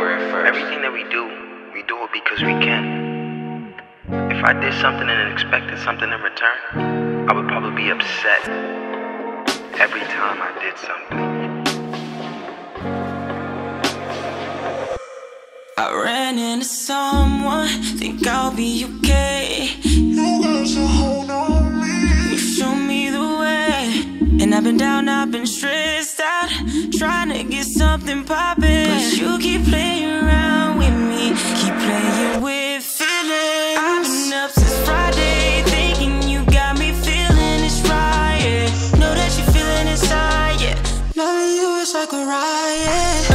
Everything that we do it because we can. If I did something and expected something in return, I would probably be upset every time I did something. I ran into someone, think I'll be okay. You got your hold on me, you show me the way. And I've been down, I've been stressed out, trying to get something poppin'. But you keep playing around with me, keep playing with feelings. I've been up since Friday, thinking you got me feeling this right, yeah. Know that you're feeling inside, yeah. Loving you is like a riot,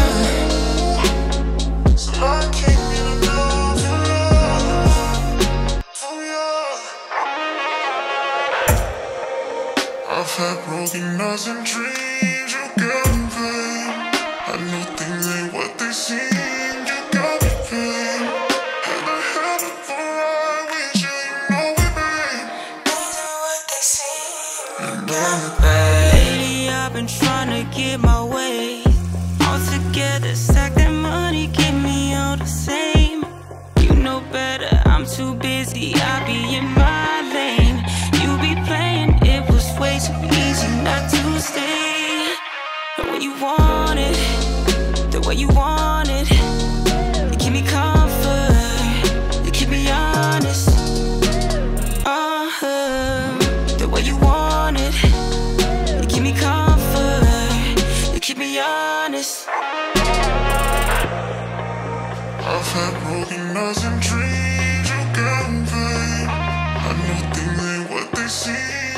I can't get enough of you. I've had broken nights and dreams, you got me, babe. I know things ain't what they seem, you got me, babe. And I had a ride with you, you know it, babe. Things ain't what they seem, you know it, babe. Lately I've been trying to get my way all together, stack that money, give me all the same. You know better, I'm too busy, I be in my lane. You be playing, it was way too easy not to stay. And when you want it, the way you want it, you give me comfort, you keep me honest. The way you want it, you give me comfort, you keep me honest. I've had broken nights and dreams, you got me, babe. I know things ain't what they seem.